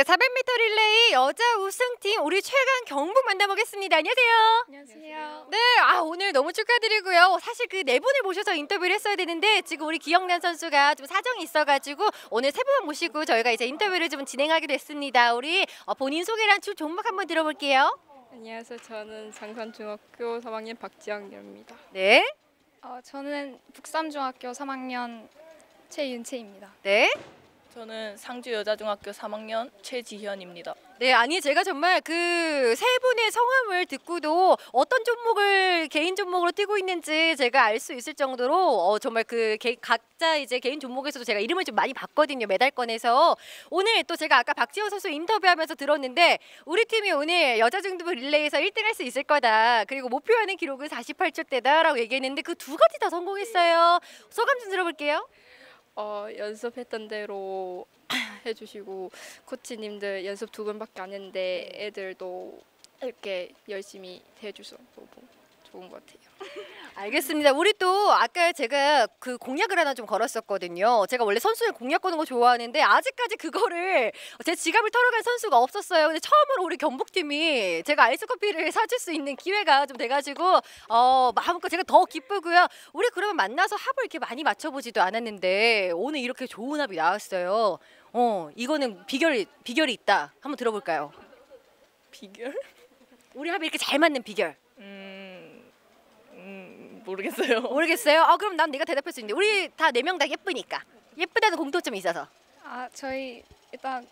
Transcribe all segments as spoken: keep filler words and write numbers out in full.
네, 사백 미터 릴레이 여자 우승팀 우리 최강 경북 만나보겠습니다. 안녕하세요. 안녕하세요. 네, 아 오늘 너무 축하드리고요. 사실 그 네 분을 모셔서 인터뷰를 했어야 되는데 지금 우리 기영란 선수가 좀 사정이 있어가지고 오늘 세 분만 모시고 저희가 이제 인터뷰를 좀 진행하기로 했습니다. 우리 어, 본인 소개랑 주 종목 한번 들어볼게요. 안녕하세요. 저는 상산중학교 삼 학년 박지영입니다. 네, 어, 저는 북삼중학교 삼 학년 최윤채입니다. 네. 저는 상주여자중학교 삼 학년 최지현입니다. 네, 아니 제가 정말 그 세 분의 성함을 듣고도 어떤 종목을 개인 종목으로 뛰고 있는지 제가 알 수 있을 정도로 어, 정말 그 개, 각자 이제 개인 종목에서도 제가 이름을 좀 많이 봤거든요. 메달권에서. 오늘 또 제가 아까 박지호 선수 인터뷰하면서 들었는데 우리 팀이 오늘 여자 중등부 릴레이에서 일 등 할 수 있을 거다. 그리고 목표하는 기록은 사십팔 초대다라고 얘기했는데 그 두 가지 다 성공했어요. 소감 좀 들어볼게요. 어, 연습했던 대로 해주시고 코치님들 연습 두 번밖에 안 했는데 애들도 이렇게 열심히 해주셔서 너무 좋은 것 같아요. 알겠습니다. 우리 또 아까 제가 그 공약을 하나 좀 걸었었거든요. 제가 원래 선수들 공약 거는 거 좋아하는데 아직까지 그거를 제 지갑을 털어간 선수가 없었어요. 근데 처음으로 우리 경북팀이 제가 아이스 커피를 사줄 수 있는 기회가 좀 돼가지고 어, 마음껏 제가 더 기쁘고요. 우리 그러면 만나서 합을 이렇게 많이 맞춰보지도 않았는데 오늘 이렇게 좋은 합이 나왔어요. 어, 이거는 비결이 비결이 있다. 한번 들어볼까요? 비결? 우리 합이 이렇게 잘 맞는 비결. 음, 음 모르겠어요. 모르겠어요? 아 그럼 난 내가 대답할 수 있는데 우리 다 네 명 다 예쁘니까 예쁘다는 공통점이 있어서. 아, 저희 일단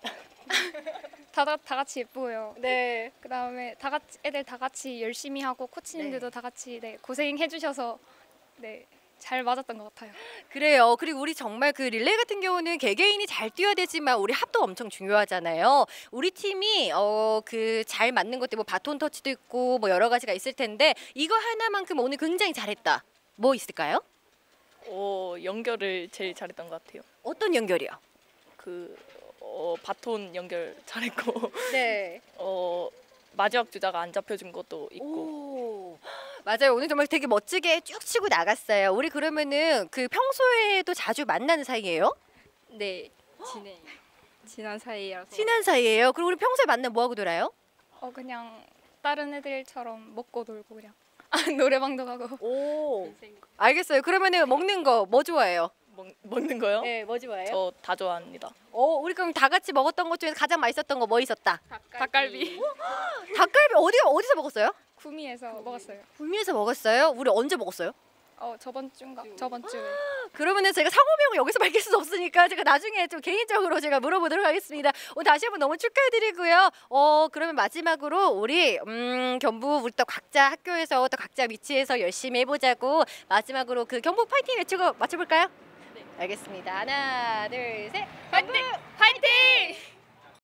다, 다, 다 같이 예쁘고요. 네. 그다음에 다 같이 애들 다 같이 열심히 하고 코치님들도 네. 다 같이 네, 고생해 주셔서 네, 잘 맞았던 것 같아요. 그래요. 그리고 우리 정말 그 릴레이 같은 경우는 개개인이 잘 뛰어야 되지만 우리 합도 엄청 중요하잖아요. 우리 팀이 어 그 잘 맞는 것들 뭐 바톤 터치도 있고 뭐 여러 가지가 있을 텐데 이거 하나만큼 오늘 굉장히 잘했다. 뭐 있을까요? 어, 연결을 제일 잘했던 것 같아요. 어떤 연결이요? 그 어, 바톤 연결 잘했고 네. 어, 마지막 주자가 안 잡혀준 것도 있고. 오. 맞아요. 오늘 정말 되게 멋지게 쭉 치고 나갔어요. 우리 그러면은 그 평소에도 자주 만나는 사이예요? 네, 친해 친한 사이라서. 친한 사이예요. 그리고 우리 평소에 만나면 뭐 하고 놀아요? 어, 그냥 다른 애들처럼 먹고 놀고 그냥 아, 노래방도 가고. 오. 알겠어요. 그러면은 먹는 거 뭐 좋아해요? 먹, 먹는 거요? 네, 뭐 좋아해요? 저 다 좋아합니다. 어, 우리 그럼 다 같이 먹었던 것 중에서 가장 맛있었던 거 뭐 있었다? 닭갈비. 닭갈비 어디가 어디서 먹었어요? 구미에서 먹었어요. 구미에서 먹었어요. 우리 언제 먹었어요? 어, 저번 주인가? 저번 주에. 그러면은 제가 상호명을 여기서 밝힐 수 없으니까 제가 나중에 좀 개인적으로 제가 물어보도록 하겠습니다. 오늘 다시 한번 너무 축하드리고요. 어, 그러면 마지막으로 우리 음, 경북 우리 또 각자 학교에서 또 각자 위치에서 열심히 해보자고 마지막으로 그 경북 파이팅 외치고 맞춰볼까요? 네. 알겠습니다. 하나, 둘, 셋. 파이팅! 파이팅!